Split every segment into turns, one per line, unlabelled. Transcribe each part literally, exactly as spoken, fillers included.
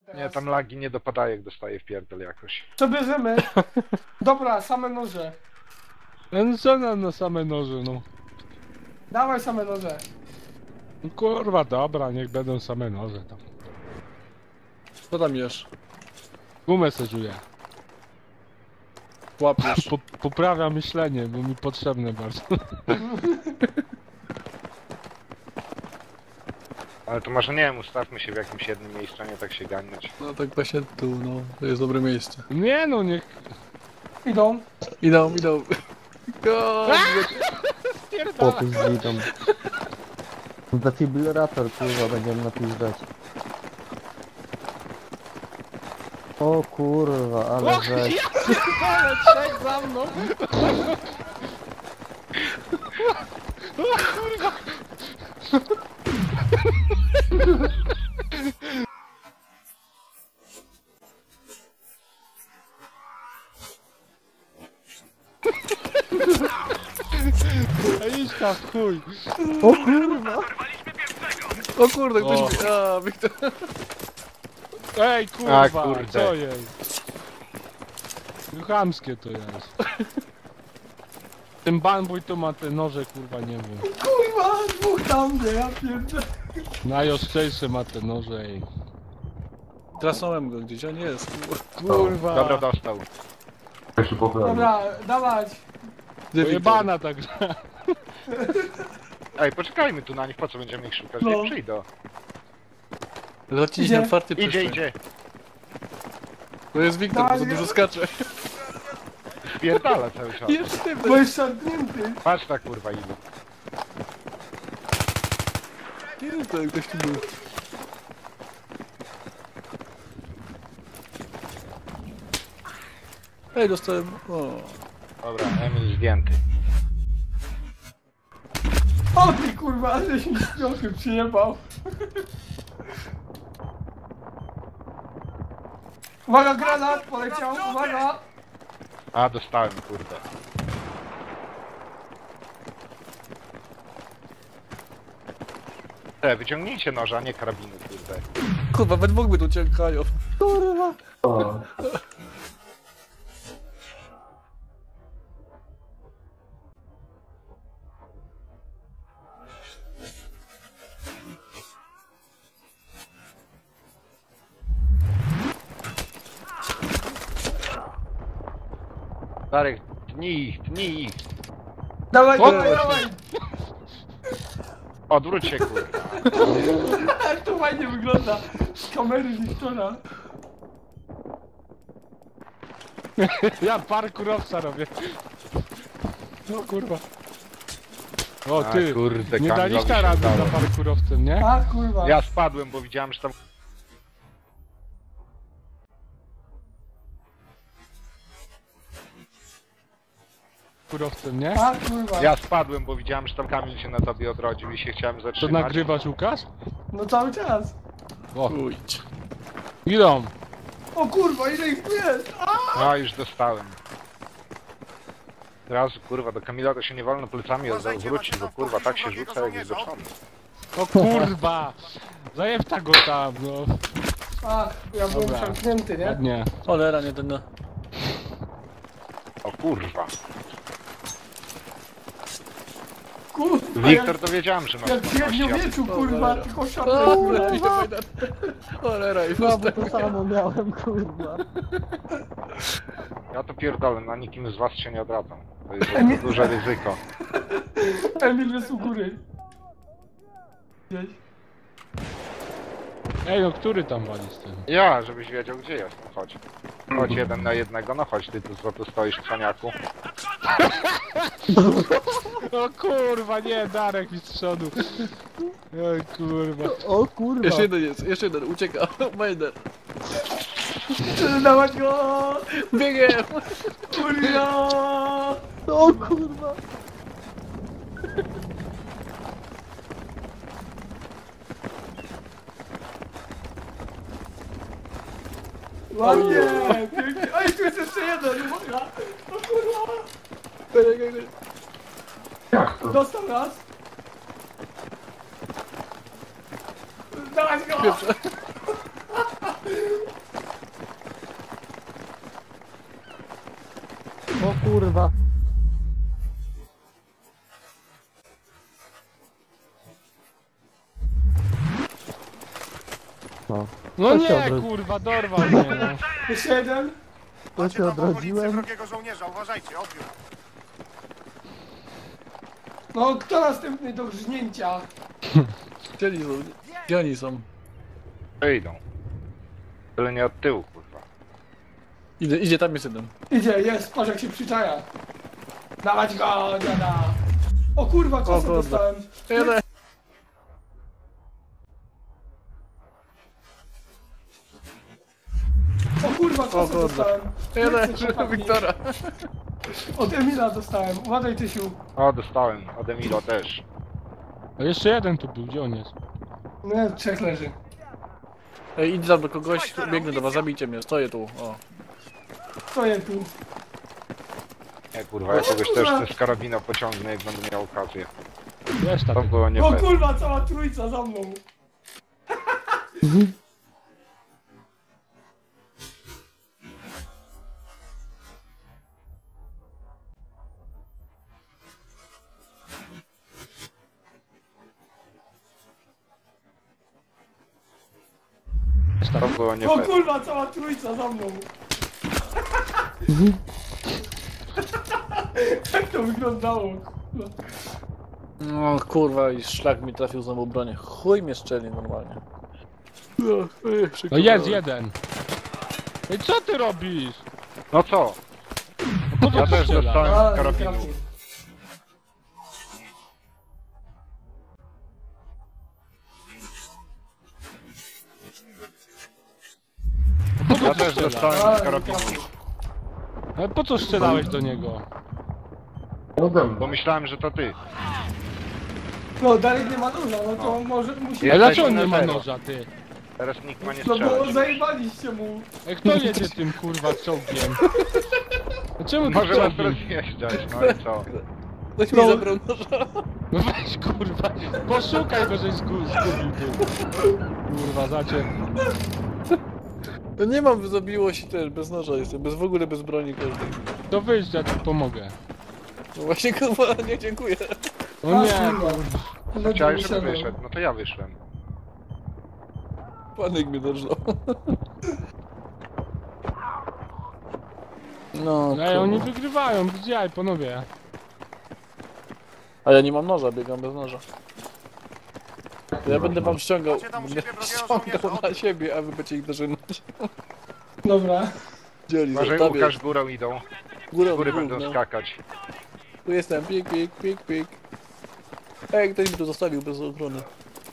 Nie, tam lagi nie dopadaje, jak dostaje w pierdol jakoś.
Co bierzemy? Dobra, same noże.
No co na, na same noże, no.
Dawaj same noże.
No kurwa, dobra, niech będą same noże tam.
Co tam jesz?
Gumę se żuję.
Łapiesz.
Po, poprawia myślenie, bo mi potrzebne bardzo.
Ale to może nie wiem, ustawmy się w jakimś jednym miejscu, a nie tak się ganiać.
No tak właśnie tu, no. To jest dobre miejsce.
Nie no, niech...
Idą.
Idą, idą. God,
Chłopy z widą. Defibrylator, kurwa, będziemy napizdać. O kurwa, ale
Och,
żeś.
ja pierdolę, trzech za mną! O kurwa! A idź tam w chuj!
O kurwa!
O kurde, ktoś
O.
mi... A, Wiktor.
Ej kurwa,
A, kurde.
co jest? No chamskie to jest. Ten banbój to ma te noże, kurwa, nie wiem.
Kurwa, dwóch tam mnie, ja pierdolę.
Najostrzejsze ma te noże, ej.
Trasnąłem go gdzieś, a nie jest.
Kurwa.
Dobra, dostał.
Dobra, dawać.
Gdzie Wiktor?
Pojebana ta gra.
Ej, poczekajmy tu na nich, po co będziemy ich szukać?
No.
Nie przyjdą.
Zacznij
Idzie.
na otwarty
Idzie,
przestrzeń.
idzie.
To jest Wiktor, bo za
Dawaj,
dużo skacze.
Pierdala cały czas.
Jeszcze
Bo jest szarpnięty.
Patrz ta kurwa ilu.
Nie wiem, to ktoś tu był. Ej, dostałem... O.
Dobra, Emil zdjęty.
O ty kurwa, ale się śmiochy przyjebał. Uwaga, granat poleciał, uwaga.
A, dostałem, kurde. Te, wyciągnijcie noża, a nie karabinu, kurde.
Kurwa, we dwóch by tu ciękają.
Kurwa!
Darek, tnij ich, tnij ich.
Dawaj,
O,
dawaj, dawaj.
Odwróć się, kurwa.
Jak to fajnie wygląda z kamery Wiktora.
Ja parkurowca robię. No kurwa. O
A,
ty,
kurde,
nie
Kamilowi
daliście
się
rady
udało.
za parkurowcem, nie?
A kurwa.
Ja spadłem, bo widziałem, że tam...
Parkurowcem, nie?
A kurwa.
Ja spadłem, bo widziałem, że tam Kamil się na tobie odrodził i się chciałem
To
zatrzymać.
nagrywasz, Łukasz?
No cały czas.
O,
Pójdź.
idą.
O kurwa, ile ich tu jest? A!
No, już dostałem. Teraz, kurwa, do Kamila to się nie wolno plecami odwrócić, bo kurwa, tak się rzuca, jak jest do przodu.
O kurwa. Zajebta go tam, no.
Ach, ja byłem
Dobra.
szarpnięty, nie?
Ładnie.
Cholera, nie ten na...
O kurwa.
Kurwa,
Wiktor, to wiedziałem, że masz
jak, jak w
zdolności, a-
średniowieczu, kurwa,
Cholera.
tylko
O,
szarpnięty.
lepiej to fajne. Cholera, i
Znowu
puste.
to samo miałem, kurwa.
Ja to pierdolę, na nikim z was się nie odradzam. To jest za duże ryzyko.
Emil jest u góry. Gdzieś.
Ej, no który tam wali z tym?
Ja, żebyś wiedział, gdzie jestem, chodź. Chodź jeden na jednego, no chodź, ty tu co tu stoisz, cwaniaku.
O kurwa, nie, Darek mi z przodu. Oj kurwa.
O kurwa!
Jeszcze jeden jest, jeszcze jeden, ucieka. Ma jeden.
Dawać go!
Biegiem!
Kurwa!
O kurwa!
Ładnie! Pięknie. Ej, tu jest jeszcze jeden, uwaga! O kurwa! Dostał raz! Dawać go!
O kurwa. No.
No
To się
nie,
odwróć.
kurwa, dorwał mnie, no.
Jeszcze jeden.
To się odrodziłem.
wrogiego żołnierza, uważajcie, odbiór.
No, kto następny do grznięcia?
Gdzie oni są? Gdzie oni są?
Wyjdą. Tyle nie od tyłu, kurwa.
Idzie, idzie tam jest jeden.
Idzie, jest, patrz jak się przyczaja. Dawać go, dziada. O kurwa, co
O
sobie
kurwa.
dostałem?
Jeden.
O kurwa, co
O
sobie
kurwa.
dostałem?
Jeden,
Plecy, chłopaki.
Wiktora.
Od Emila dostałem. Uważaj, Tysiu.
O, dostałem. Od Emilo też.
A jeszcze jeden tu był, gdzie on jest?
Nie, trzech leży.
Ej, idź tam do kogoś, biegnę do was, zabijcie mnie, stoję tu, o.
Stoję tu.
Nie, kurwa, ja kogoś też z karabina pociągnę, jak będę miał okazję.
Wiesz,
To
tak.
było nie
O
fair.
kurwa, cała trójca za mną.
To było nie
O
fair.
kurwa, cała trójca za mną. Jak to wyglądało? kurwa?
No kurwa, i szlak mi trafił znowu bronię. Chuj mnie szczeli normalnie.
No jest jeden. Ej, co ty robisz?
No co?
Po co
Ja
ty
też
strzelasz?
dostałem
A,
z
nie
karabinu.
trafił.
Po co
Ja
ty
też
strzelasz?
dostałem
A,
z
nie
karabinu.
trafił.
Ale po co strzelałeś do niego?
Bo myślałem, że to ty.
No, Darek nie ma noża, no to może musi...
Ja-
Ale
Jesteś
dlaczego on
na
nie ma
zero.
noża, ty?
Teraz nikt ma nie
No bo
strzelać.
zajebaliście mu.
Ej, kto jedzie tym kurwa czołgiem? A czemu ty
Może nas
czołgiem?
rozjeżdżać, no i co?
Ktoś
No.
mi zabrał noża.
No weź kurwa, poszukaj go, żeś zgu- zgubił ty. Kurwa, zacie.
No nie mam, zabiło się też, bez noża jestem, bez w ogóle bez broni każdej.
To wyjść, ja ci pomogę.
No właśnie kurwa, nie dziękuję.
No nie,
A, kurwa. No,
Chciałeś,
to
żeby
wyszedłem.
wyszedł. No to ja wyszłem.
Panek mnie dorżnął. No,
no ej, oni
kurwa.
wygrywają, gdzie, panowie?
A ja nie mam noża, biegam bez noża. To ja będę wam ściągał,
Macie tam u
będę
siebie wrogiego
ściągał
żołnierza,
na siebie, a wy będziecie ich dożynać.
Dobra.
Dzieli,
Może
zostawię.
Łukasz górą idą.
Górą,
Z góry
dół,
będą
no.
skakać.
Tu jestem, pik, pik, pik, pik. Ej, ktoś mi tu zostawił bez ochrony.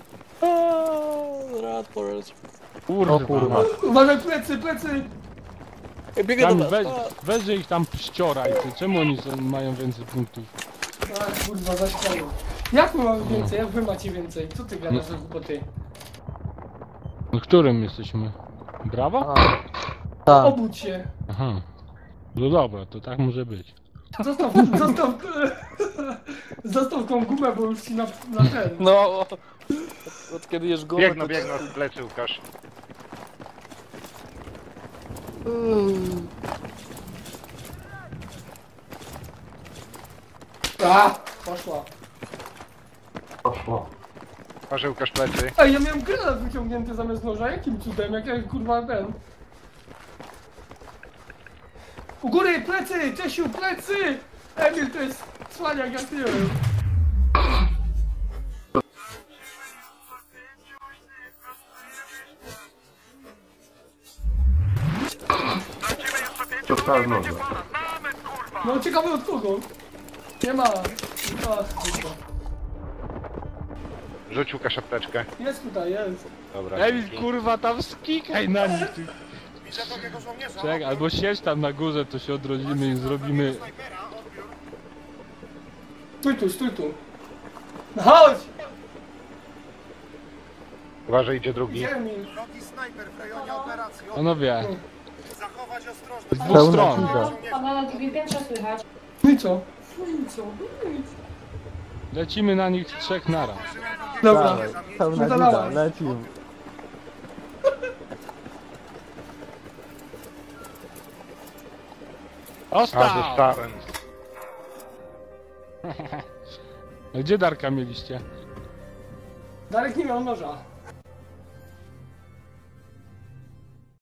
Aaaa, rat forest.
Kurwa.
O kurwa.
Uważaj, plecy, plecy!
Ej, biegę do
Tam
was.
weź,
A,
weź, że ich tam ścioraj, ty. Czemu oni są, mają więcej punktów?
A kurwa, zaśpałem. Jak my mamy więcej? Jak wy macie więcej? Co ty gadasz za głupoty?
W którym jesteśmy? Brawo?
A. Tak.
Obudź się.
Aha. No dobra, to tak może być.
Zostaw, zostaw... Zostaw tą gumę, bo już ci na, na ten.
No, od, od kiedy jesz gumę,
Biegną,
to...
biegną z plecy, Łukasz.
A, poszła.
Może Łukasz plecy.
Ej, ja miałem granat wyciągnięty zamiast noża. Jakim cudem? Jak ja kurwa ten... U góry, plecy! Czesiu, plecy! Emil, to jest cwaniak, jak nie wiem. No ciekawe od kogo? Nie ma. A, kurwa.
Rzuć Łukasz apteczkę.
Jest tutaj, jest.
Dobra.
Ej,
dzięki.
kurwa, tam skikaj na nich, ty.
Widzę wrogiego żołnierza.
Czekaj, albo siedź tam na górze, to się odrodzimy i zrobimy...
Snajpera, odbiór.
Stój tu, stój tu. No chodź!
Uważaj, idzie drugi.
Gdzie Emil?
Wrogi snajper w rejonie operacji. Odbiór.
Panowie,
Zachować
z
ostrożność.
dwóch
Pełna
stron.
pizda.
Pana na drugim piętrze słychać.
No i co?
Lecimy na nich trzech naraz.
Dobra.
Dawaj. Pełna
No to
gida,
dawaj.
lecimy.
A,
Dostał!
dostałem.
A gdzie Darka mieliście?
Darek nie miał noża.